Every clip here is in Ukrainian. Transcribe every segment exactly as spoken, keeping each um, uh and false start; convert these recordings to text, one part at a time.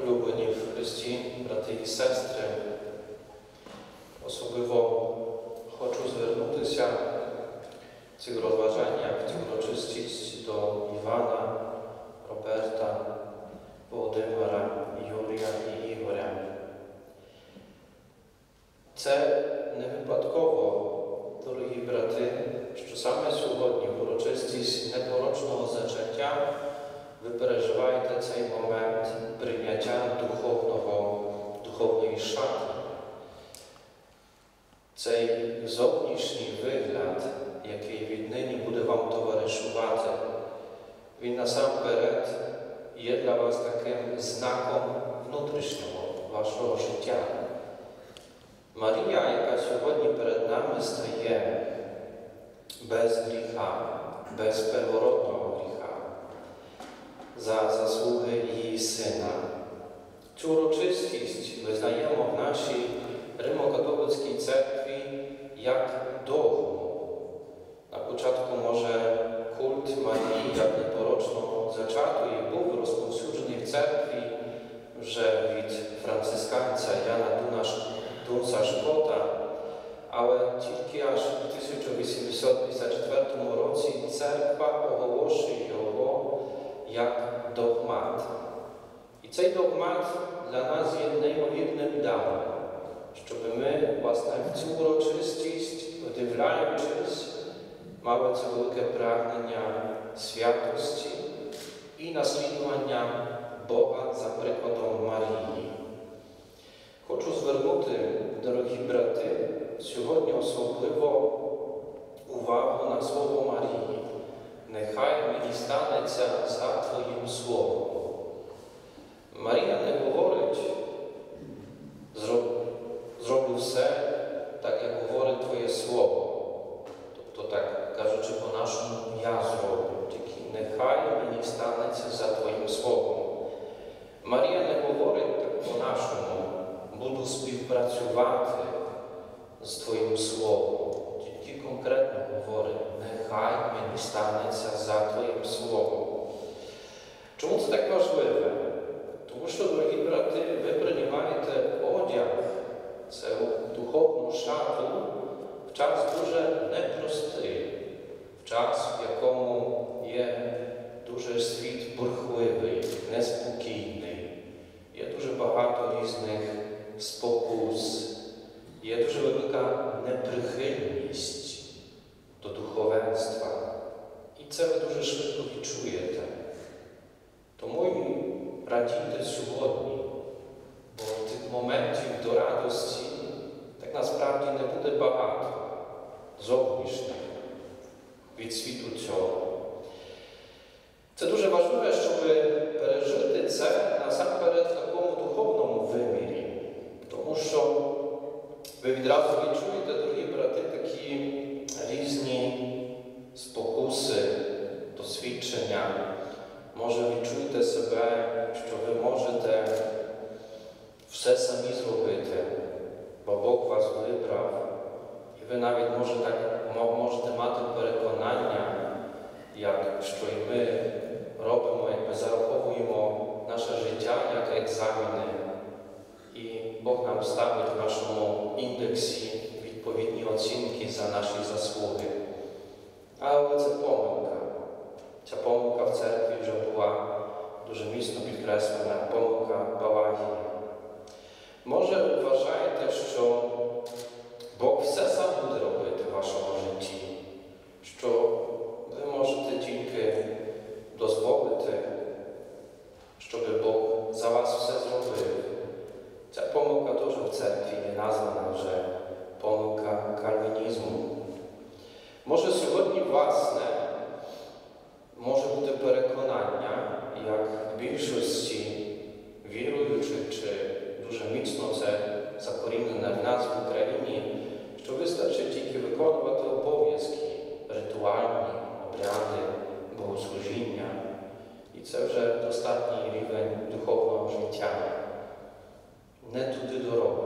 Улюблені в Христі, брати і сестри, особливо хочу звернутися в цих розважаннях, в цих урочистість до Івана, Роберта, Володимира, Юрія і Ігоря. Це не випадково, дорогі брати, що саме сьогодні в урочистість непорочного зачаття ви переживаєте цей момент прийняття духовного, духовної шати. Цей зовнішній вигляд, який віднині буде вам товаришувати, він насамперед є для вас таким знаком внутрішнього вашого життя. Марія, яка сьогодні перед нами стає без гріха, без первородного гріха, за заслуги її Сина. Цю урочистість визнаємо в нашій Римо-католицькій церкві як догму. На початку, може, культ Марії як непорочного зачатої був розповсюджений в церкві вже від францисканця Яна Дунса Шпрота, але тільки аж у тисяча вісімсот п'ятдесят четвертому році церква оголошує його як догмат. І цей догмат для нас є неймовірним даром, щоб ми, власне, в цю урочистість, вдивляючись, мали це велике прагнення святості і наслідування Бога за прикладом Марії. Хочу звернути, дорогі брати, сьогодні особливо увагу на слово Марії. Нехай мені станеться за Твоїм словом. Марія не говорить, зроблю все так, як говорить Твоє слово. Тобто, так кажучи по-нашому, я зроблю, тільки нехай мені станеться за Твоїм словом. Марія не говорить так по-нашому, буду співпрацювати з Твоїм словом. Тільки конкретно говорить, нехай мені станеться за Твоїм словом. Чому це так важливе? Тому що, дорогі брати, ви приймаєте одяг, це духовну шату, в час дуже непростий, в час, в якому є дуже світ бурхливий, неспокійний, є дуже багато різних спокус, є дуже велика неприхильність до духовенства. І це ви дуже швидко відчуєте. Тому й радійте сьогодні, бо тих моментів до радості так насправді не буде багато зовнішніх від світу цього. Це дуже важливо, щоб пережити це насамперед в такому духовному вимірі, тому що ви відразу відчуєте, дорогі брати, такі різні спокуси, досвідчення. Може, відчуєте себе, що ви можете все самі зробити, бо Бог вас вибрав. І ви навіть може так, можете мати переконання, як, що і ми робимо, як ми зараховуємо наше життя як екзамени. І Бог нам ставить в нашому індексі відповідні оцінки за наші заслуги. Але це помилка. Ця помилка в церкві вже була дуже міцно підкреслена, помилка Балагії. Може, вважаєте, що Бог все сам буде робити в вашому житті, що ви можете тільки дозволити, щоб Бог за вас все зробив. Ця помилка теж в церкві є названа вже помилка кальвінізму. Може, сьогодні, власне, може бути переконання, як в більшості віруючих, чи дуже міцно це закорінене в нас в Україні, що вистачить тільки виконувати обов'язки, ритуальні, обряди, богослужіння. І це вже достатній рівень духовного життя. Не туди дорога.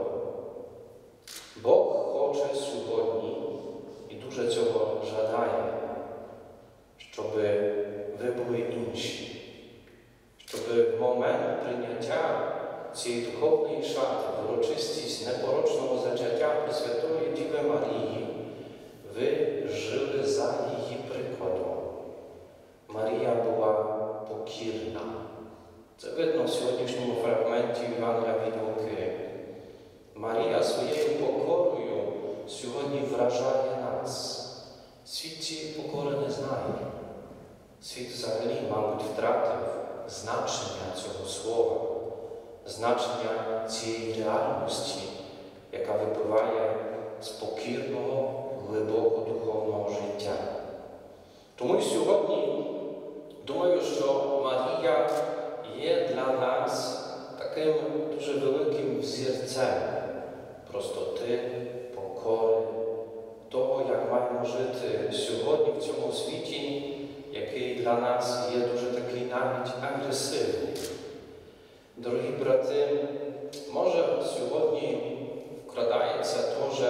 Бог хоче сьогодні і дуже цього жадає, щоб ви були інші, щоб в момент прийняття цієї духовної шати, в урочистість непорочного зачаття Пресвятої Діви Марії, ви жили за її прикладом. Марія була покірна. Це видно в сьогоднішньому фрагменті Євангелія від Луки. Марія своєю покорою сьогодні вражає нас. Світ цієї покори не знає. Світ взагалі, мабуть, втратив значення цього слова, значення цієї реальності, яка випливає з покірного, глибоко духовного життя. Тому й сьогодні думаю, що Марія є для нас таким дуже великим взірцем простоти, покори, того, як маємо жити сьогодні в цьому світі, який для нас є дуже такий навіть агресивний. Дорогі брати, може сьогодні вкрадається теж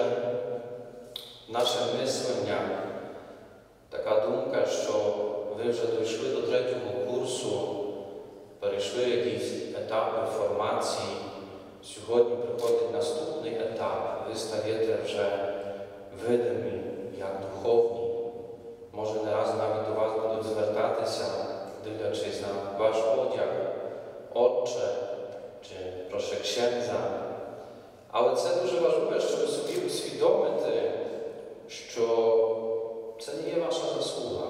наше мислення, така думка, що ви вже дійшли до третього курсу, перейшли якісь етапи формації, сьогодні приходить наступний етап, ви стаєте вже видимі, як духовні. Може, не раз навіть до вас будуть звертатися, дивлячись на ваш одяг, отче, чи прошу księdza. Але це дуже важливо, щоб собі усвідомити, що це не є ваша заслуга.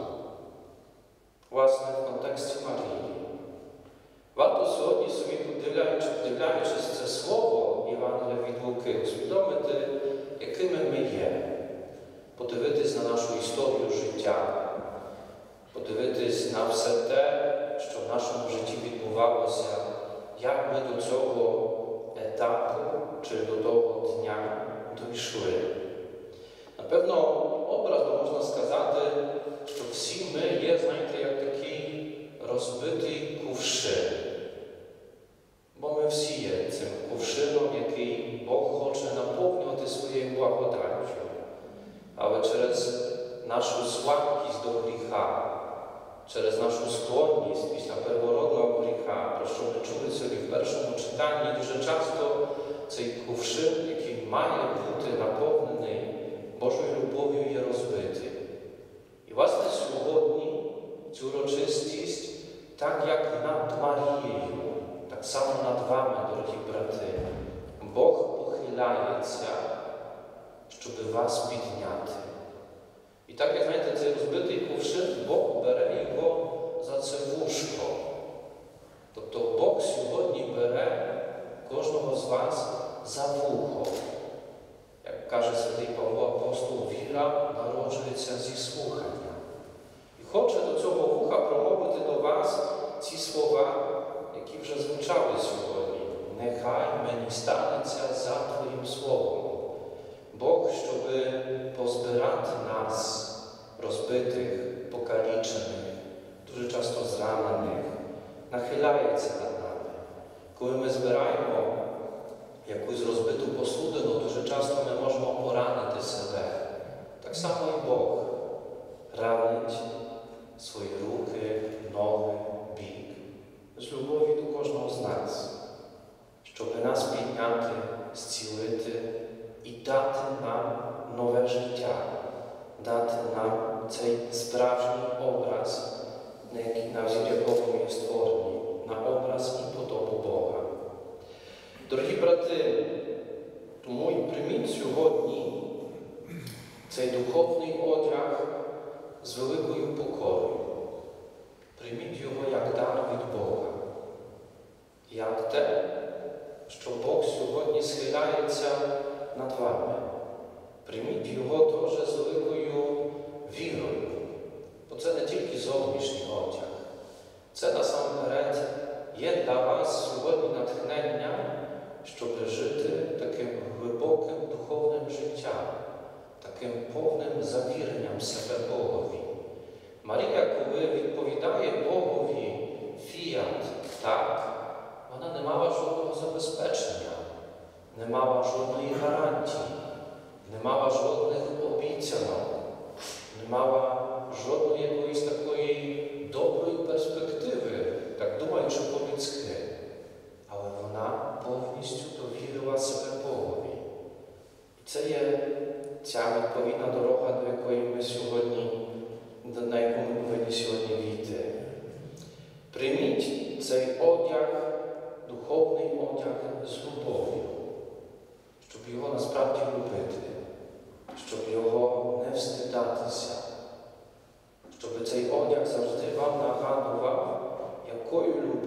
Власне, в контексті Марії. Варто сьогодні собі, подивляючись, вдивляючись це слово Євангелія від Луки, усвідомити, якими ми є. Подивитись на нашу історію життя, подивитись на все те, що в нашому житті відбувалося, як ми до цього етапу чи до того дня дійшли. Напевно, образно можна сказати, що всі ми є, знаєте, як такий розбитий кувшин. Бо ми всі є цим кувшином, який Бог хоче наповнювати своєю благодаттю. Але через нашу слабкість до гріха, через нашу склонність після первородного гріха, про що ми чули сьогодні в першому читанні, дуже часто цей кувшин, який має бути наповнений Божою любов'ю, є розбитий. І, власне, сьогодні цю урочистість, так як над Марією, так само над вами, дорогі брати, Бог похиляється, щоб вас підняти. І так, як, знаєте, цей розбитий кувшин, Бог бере його за це вушко. Тобто Бог сьогодні бере кожного з вас за вухо. Як каже святий Павло Апостол, віра народжується зі слухання. І хоче до цього вуха промовити до вас ці слова, які вже звучали сьогодні. Нехай мені станеться за Твоїм словом. Бог, щоб позбирати нас, розбитих, покалічених, дуже часто зранених, нахиляється над нами. Коли ми збираємо якусь розбиту посудину, дуже часто ми можемо поранити себе. Так само і Бог ранить свої руки, ноги, бік. З любові до кожного з нас, щоб нас підняти, зцілити і дати нам нове життя, дати нам цей справжній образ, на який на взір якого ми є створені, на образ і подобу Бога. Дорогі брати, тому і прийміть сьогодні цей духовний одяг з великою покорою. Прийміть його як дар від Бога, як те, що Бог сьогодні схиляється над вами. Прийміть його теж з великою вірою, бо це не тільки зовнішній одяг. Це насамперед є для вас сьогодні натхнення, щоб жити таким глибоким духовним життям, таким повним завіренням себе Богові. Марія, коли відповідає Богові фіат так, вона не мала жодного забезпечення, не мала жодної гарантії, не мала жодних обіцянок, не мала жодної якоїсь такої доброї перспективи, так думаючи по-людськи. Але вона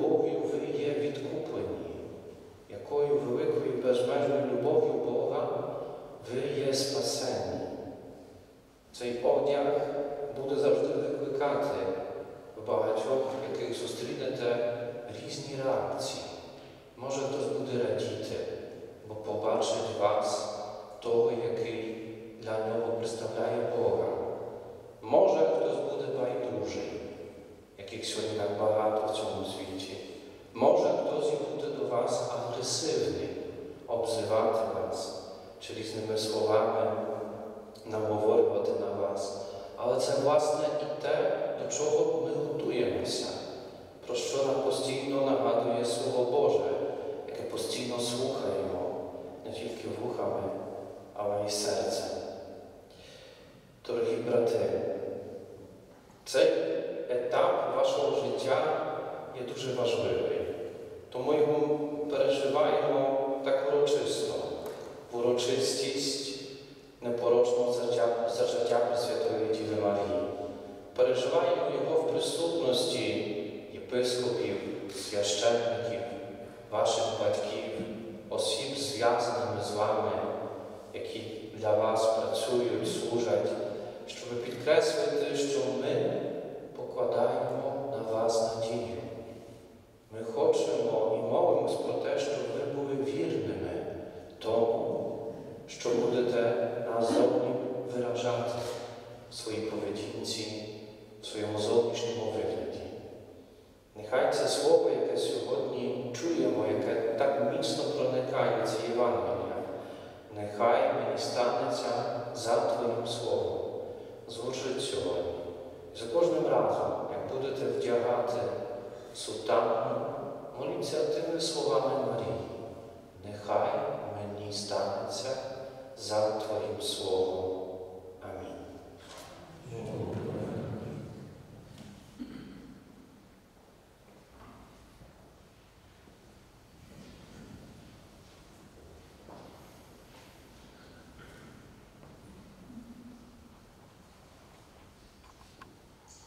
любов'ю ви є відкуплені, якою великою безмежною любов'ю Бога ви є спасені. Цей одяг буде завжди викликати в багатьох, яких зустрінете, різні реакції. Може хтось буде радіти, бо побачить вас, того, який для нього представляє Бога. Може хтось буде байдужий, яких сьогодні так багато в цьому світі. Може хтось і буде до вас агресивний, обзивати вас, чи різними словами наговорювати на вас. Але це, власне, і те, до чого ми готуємося, про що нам постійно нагадує Слово Боже, яке постійно слухаємо, не тільки вухами, але й серцем. Дорогі брати, цей етап вашого життя є дуже важливий, тому його переживаємо так урочисто, в урочистість непорочного зачаття Пресвятої Діви Марії. Переживаємо його в присутності єпископів, священників, ваших батьків, осіб, зв'язаних з вами, які для вас працюють, служать, щоб підкреслити, що ми покладаємо на вас надію. Ми хочемо і молимось про те, щоб ви були вірними тому, що будете назовні виражати в своїй поведінці, в своєму зовнішньому вигляді. Нехай це слово, яке сьогодні чуємо, яке так міцно проникає це Євангелія, нехай мені станеться за Твоїм Словом. Звучить сьогодні. За кожним разом, як будете вдягати сутану, моліться тими словами Марії. Нехай мені станеться за Твоїм Словом. Амінь.